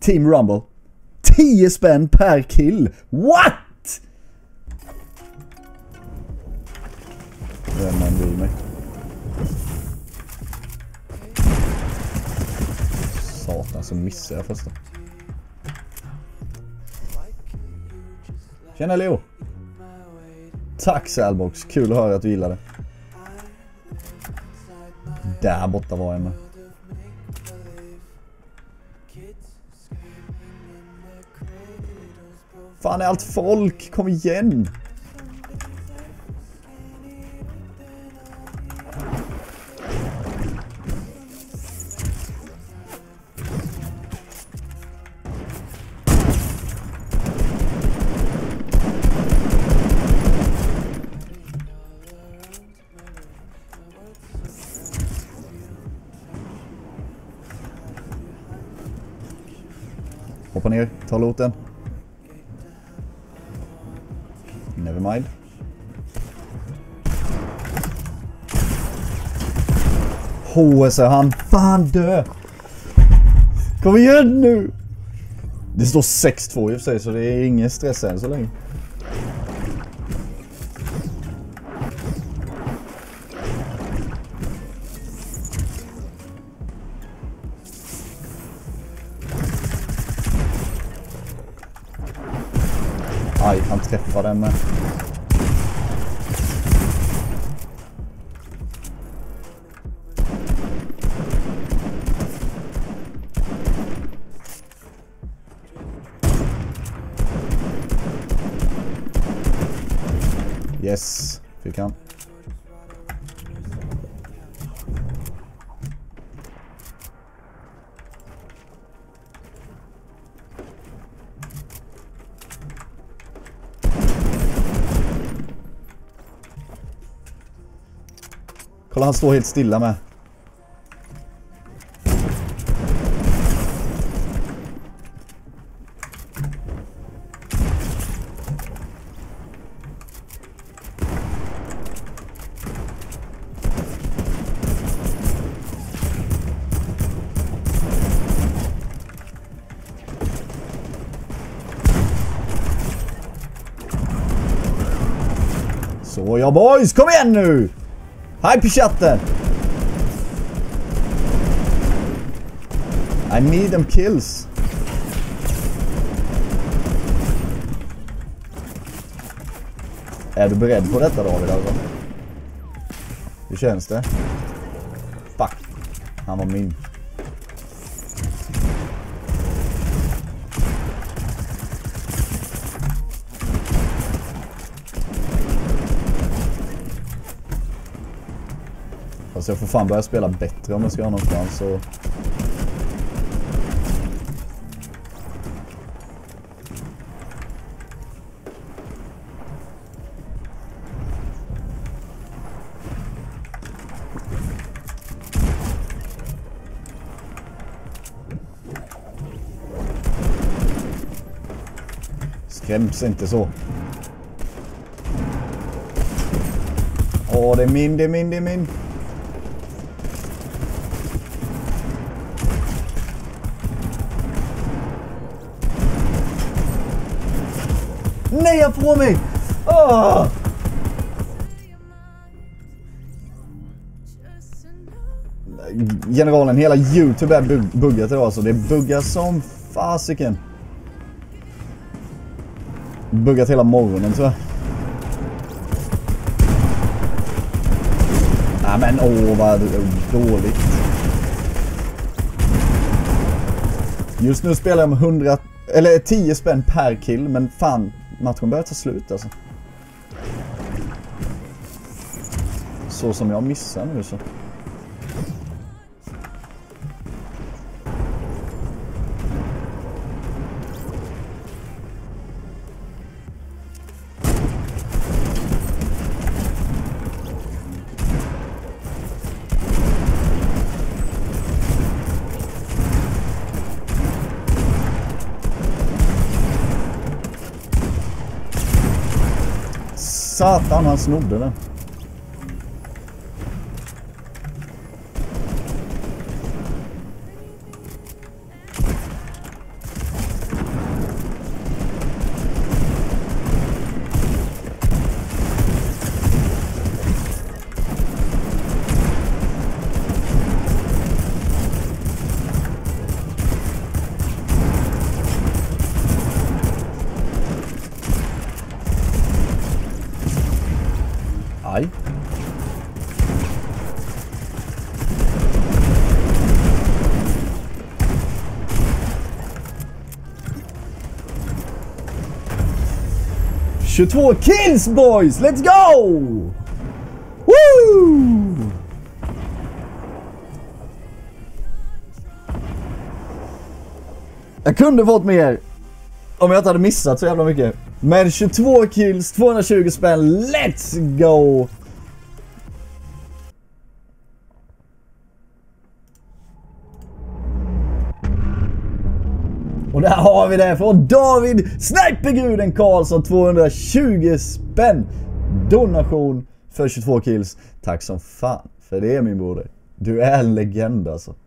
Team Rumble. 10 spänn per kill. What? Vem bryr mig? Satan, så missar jag första. Tjena Leo. Tack Salbox, kul att höra att du gillar det. Där borta var jag med. Fan är allt folk, kom igen. Hoppa ner, ta looten. Never mind. HS är han. Fan dö. Kom igen nu. Det står 6-2 i och för sig, så det är ingen stress än så länge. Aj, han träffar den med. Yes, fick han. Kolla, han står helt stilla med. Så ja boys, kom igen nu! Hype i chatten! I need them kills. Är du beredd på detta David alltså? Hur känns det? Fuck. Han var min. Alltså jag får fan börja spela bättre om jag ska ha någonstans så... Skräms inte så. Åh, det är min, det är min, det är min. Nej, jag får mig! Åh! Generalen, hela YouTube är buggat idag så det buggar som fasiken. Buggat hela morgonen tror jag. Nej men vad dåligt. Just nu spelar jag med 100 eller 10 spänn per kill, men fan, matchen börjar ta slut alltså. Så som jag missar nu så. Satan, han snodde den. 22 kills boys! Let's go! Woo! Jag kunde fått mer om jag inte hade missat så jävla mycket. Men 22 kills, 220 spänn, let's go! Och där har vi det från David Sniperguden Karlsson, 220 spänn. Donation för 22 kills. Tack som fan för det, min broder. Du är en legend alltså.